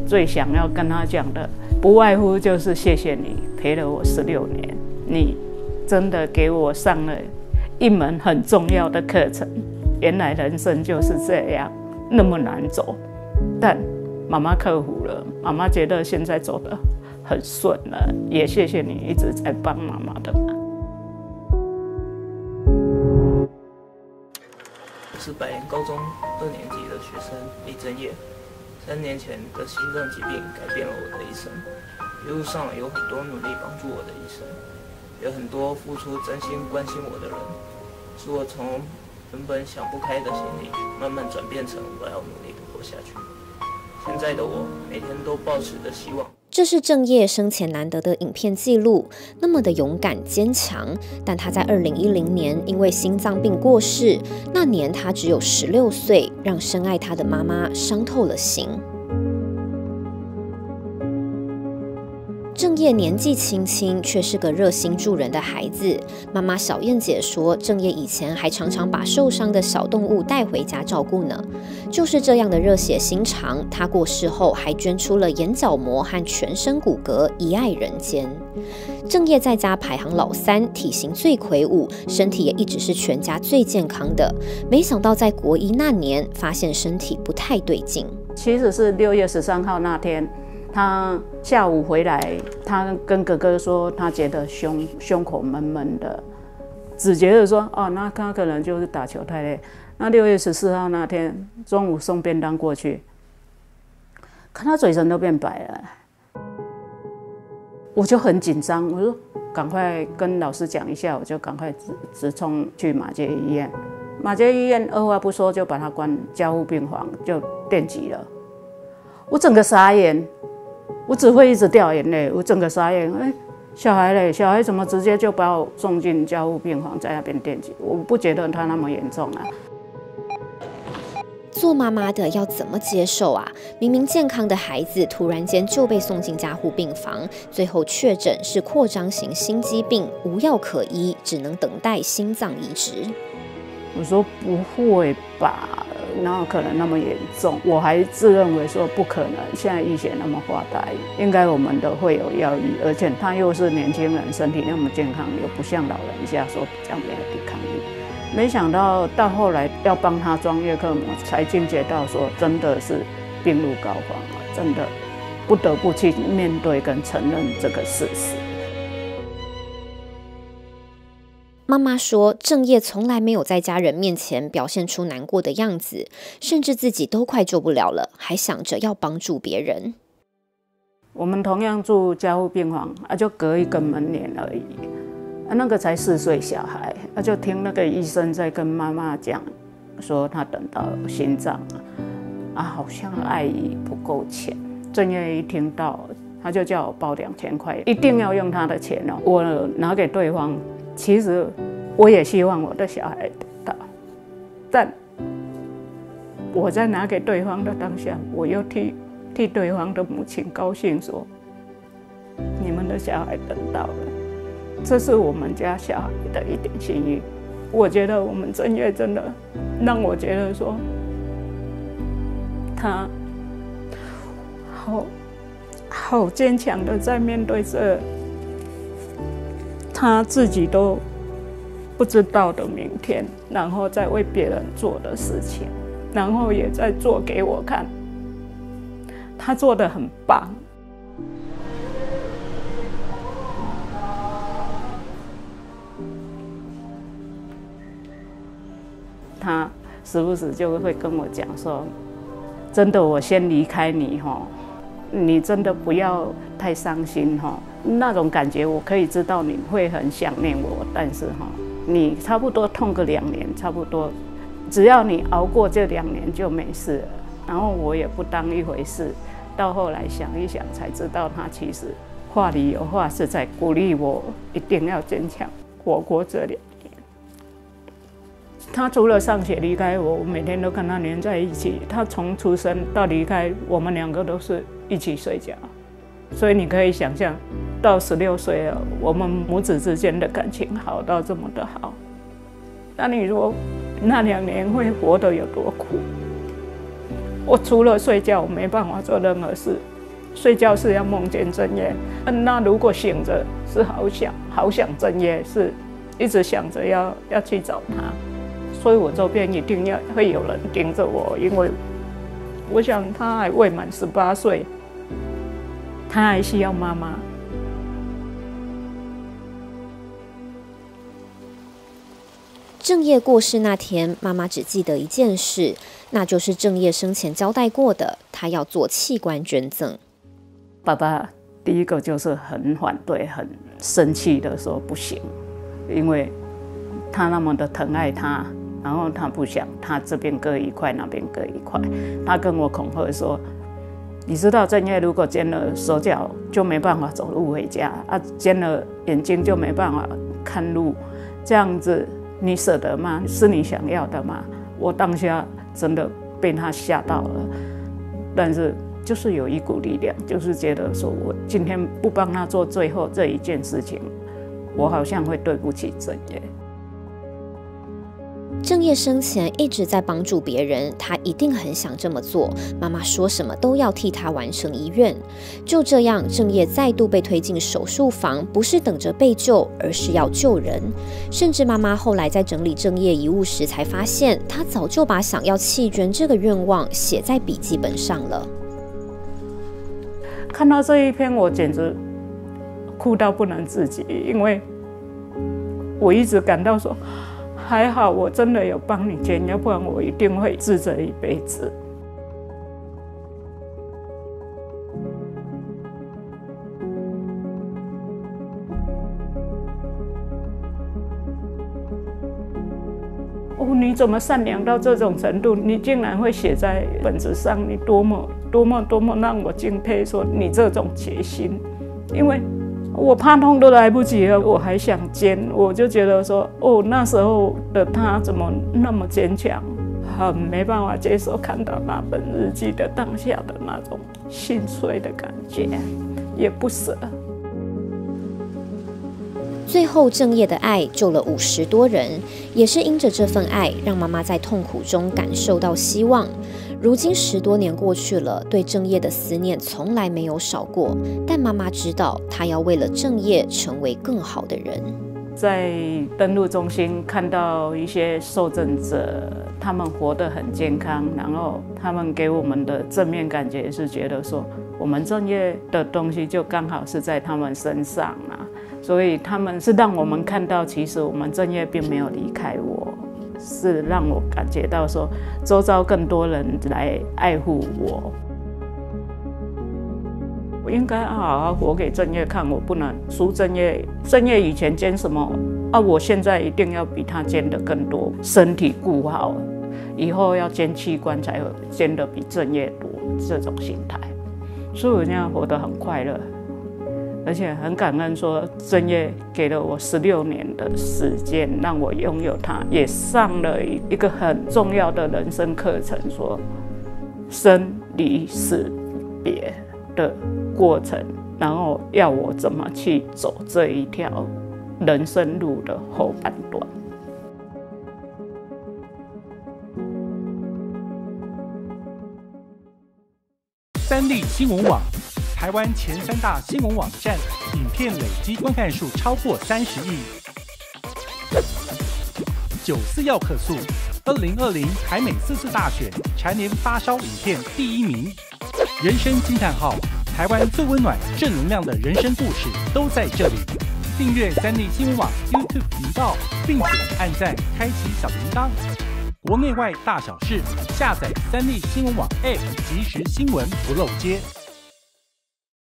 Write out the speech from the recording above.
最想要跟他讲的，不外乎就是谢谢你陪了我16年，你真的给我上了一门很重要的课程。原来人生就是这样，那么难走，但妈妈克服了，妈妈觉得现在走得很顺了，也谢谢你一直在帮妈妈的忙。 我是百联高中2年级的学生李正业。3年前的心脏疾病改变了我的一生，一路上有很多努力帮助我的医生，有很多付出真心关心我的人，使我从原本想不开的心里，慢慢转变成我要努力的活下去。现在的我每天都抱持着希望。 这是正业生前难得的影片记录，那么的勇敢坚强。但他在2010年因为心脏病过世，那年他只有16岁，让深爱他的妈妈伤透了心。正业年纪轻轻，却是个热心助人的孩子。妈妈小燕姐说，正业以前还常常把受伤的小动物带回家照顾呢。就是这样的热血心肠，他过世后还捐出了眼角膜和全身骨骼，遗爱人间。正业在家排行老3，体型最魁梧，身体也一直是全家最健康的。没想到在国1那年，发现身体不太对劲。 其实是6月13号那天。他下午回来，他跟哥哥说，他觉得胸口闷闷的，只觉得说，哦，那他可能就是打球太累。那6月14号那天中午送便当过去，看他嘴唇都变白了，我就很紧张，我说赶快跟老师讲一下，我就赶快直冲去马偕医院。马偕医院二话不说就把他关加护病房，就电击了。我整个傻眼。我只会一直掉眼泪，我整个傻眼。小孩嘞，小孩怎么直接就把我送进加护病房，在那边电击？我不觉得他那么严重啊。 做妈妈的要怎么接受啊？明明健康的孩子，突然间就被送进加护病房，最后确诊是扩张型心肌病，无药可医，只能等待心脏移植。 我说不会吧？哪有可能那么严重？我还自认为说不可能，现在医学那么发达，应该我们的会有药医，而且他又是年轻人，身体那么健康，又不像老人家说比较没有抵抗力。没想到到后来要帮他装叶克膜，才惊觉到说真的是病入膏肓了，真的不得不去面对跟承认这个事实。 妈妈说，正业从来没有在家人面前表现出难过的样子，甚至自己都快救不了了，还想着要帮助别人。 我们同样住加护病房，就隔一个门帘而已。那个才4岁小孩，就听那个医生在跟妈妈讲，说他等到心脏好像爱医不够钱。正业一听到，他就叫我包2000块，一定要用他的钱哦。我拿给对方。其实我也希望我的小孩得到，但我在拿给对方的当下，我又替对方的母亲高兴说：“你们的小孩等到了，这是我们家小孩的一点心意。”我觉得我们正业真的让我觉得说，他好坚强的在面对这。他自己都不知道的明天，然后再为别人做的事情，然后也在做给我看，他做得很棒。他时不时就会跟我讲说：“真的，我先离开你哈，你真的不要太伤心哈。”那种感觉我可以知道你会很想念我，但是你差不多痛个2年，差不多，只要你熬过这2年就没事了。然后我也不当一回事，到后来想一想才知道，他其实话里有话，是在鼓励我一定要坚强，活过这2年。他除了上学离开我，我每天都跟他黏在一起。他从出生到离开，我们2个都是一起睡觉，所以你可以想象。到16岁了，我们母子之间的感情好到这么的好，那你说那2年会活得有多苦？我除了睡觉，我没办法做任何事。 睡觉是要梦见正业，那如果醒着是好想正业，是一直想着要去找他，所以我周边一定会有人盯着我，因为我想他还未满18岁，他还需要妈妈。 正业过世那天，妈妈只记得一件事，那就是正业生前交代过的，他要做器官捐赠。 爸爸第一个就是很反对、很生气的说不行，因为他那么的疼爱他，然后他不想他这边割一块，那边割一块。他跟我恐吓说：“你知道正业如果捐了手脚就没办法走路回家啊，捐了眼睛就没办法看路，这样子。”你舍得吗？是你想要的吗？我当下真的被他吓到了，但是就是有一股力量，就是觉得说我今天不帮他做最后这一件事情，我好像会对不起正业。 正业生前一直在帮助别人，他一定很想这么做。妈妈说什么都要替他完成遗愿。就这样，正业再度被推进手术房，不是等着被救，而是要救人。甚至妈妈后来在整理正业遗物时，才发现他早就把想要弃捐这个愿望写在笔记本上了。 看到这一篇，我简直哭到不能自己，因为我一直感到说。还好，我真的有帮你捐，要不然我一定会自责一辈子。哦，你怎么善良到这种程度？你竟然会写在本子上，你多么让我敬佩！说你这种决心，因为。我怕痛都来不及了，我还想捐，我就觉得说，哦，那时候的他怎么那么坚强，很没办法接受看到那本日记的当下的那种心碎的感觉，也不舍。 最后，正业的爱救了50多人，也是因着这份爱，让妈妈在痛苦中感受到希望。如今10多年过去了，对正业的思念从来没有少过。但妈妈知道，她要为了正业成为更好的人。 在登录中心看到一些受赠者，他们活得很健康，然后他们给我们的正面感觉是觉得说，我们正业的东西就刚好是在他们身上啊，所以他们是让我们看到，其实我们正业并没有离开我。是让我感觉到说，周遭更多人来爱护我。我应该好好活给正业看，我不能输正业。正业以前捐什么啊？我现在一定要比他捐的更多，身体顾好，以后要捐器官才会捐的比正业多，这种心态。所以我现在活得很快乐。而且很感恩，说正业给了我16年的时间，让我拥有它，也上了一个很重要的人生课程，说生离死别的过程，然后要我怎么去走这一条人生路的后半段。 三立新闻网。台湾前3大新闻网站，影片累积观看数超过30亿。94要客诉，2020台美4次大选蝉联发烧影片第1名。人生惊叹号，台湾最温暖、正能量的人生故事都在这里。订阅三立新闻网 YouTube 频道，并且按赞、开启小铃铛。国内外大小事，下载三立新闻网 App， 即时新闻不漏接。